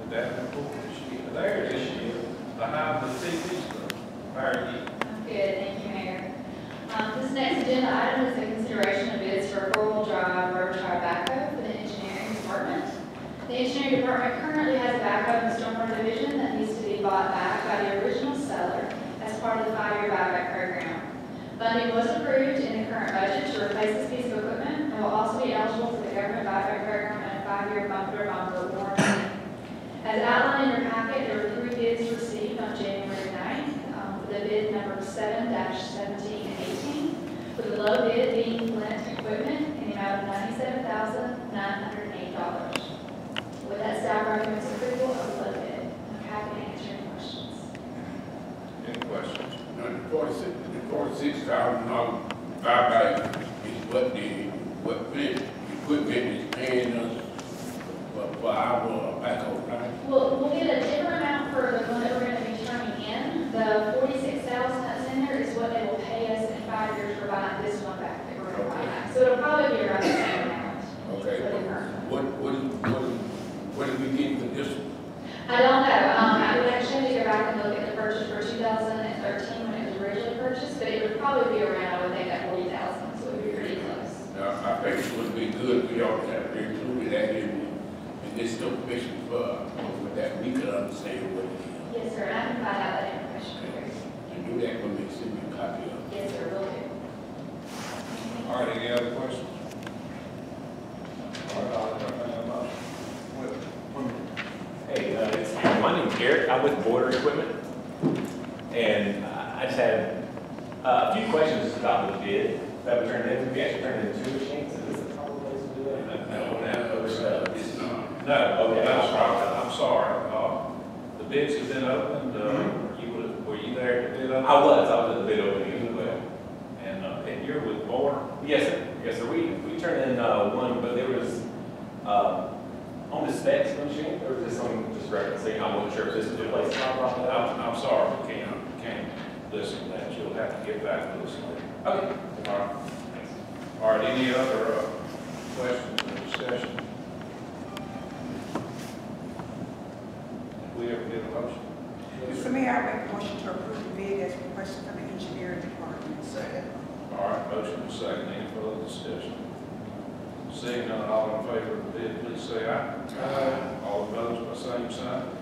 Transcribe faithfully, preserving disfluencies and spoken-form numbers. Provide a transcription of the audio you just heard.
Davenport, is she there? Is she behind the T V stuff? How are you? I'm good, thank you, Mayor. Um, this next agenda item is the consideration of bids for a four-wheel drive road tri backhoe for the engineering department. The engineering department currently has a backhoe in the stormwater division that needs to be bought back by the original seller as part of the five-year buyback program. Funding was approved in the current budget to replace this piece of equipment and will also be eligible for the government buyback program and a five-year bumper-to-bumper warranty. As outlined in your packet, there were three bids received on January ninth, um, for the bid number seven seventeen and eighteen, with the low bid being Flint Equipment in the amount of ninety-seven thousand nine hundred eight dollars. With that, staff recommends approval of the low bid. I'm happy to answer any questions. Any questions? Now, the forty-six, the forty-six thousand dollar buyback is what the, what Flint Equipment is paying us for, for our backhoe, right? We'll, we'll get a different amount for the one that we're going to be turning in. The forty-six thousand that's in there is what they will pay us in five years for buying this one back that we're going to buy back. So it'll probably be around the same amount. Okay, for the current one. what, what, what, what did we get for this one? I don't know. Um, I would actually have to go back and look at the purchase for two thousand thirteen when it was originally purchased, but it would probably be around, I would think, that forty thousand, so it would be pretty close. Now, I think it would be good, we ought to have included that in, in this information for, for that we could understand what it is. Yes, sir. And I can find out that information for you. And do that when they send me a copy of it. Yes, sir. Will do. All right, any other questions? All right, I'll entertain a motion. Hey, uh, it's, my name's Garrett. I'm with Border Equipment, and I just had uh, a few questions about the bid that we turned in. We actually turned in two machines. Is this the proper place to do it? No, no, it's, uh, it's not. No, Okay. that's right. I'm sorry. Uh, the bids have been opened. Uh, you were, were you there at the bid opening? I was. I was at the bid opening as well. And, uh, and you're with Border? Yes, sir. Yes, sir. We we turned in uh, one, but there was uh, on the specs of the machine. There was just some discrepancy. I wasn't sure if this was the place to talk about that. I'm, I'm sorry, we can't, can't listen to that. You'll have to get back to us later. Okay. All right. All right, any other, uh, questions or discussion? Did we ever get a motion? Mister Mayor, I make a motion to approve the bid as requested from the engineering department. Second. All right, motion and second, any further discussion? Seeing none, all in favor of the bid, please say aye. Aye. All opposed by same sign.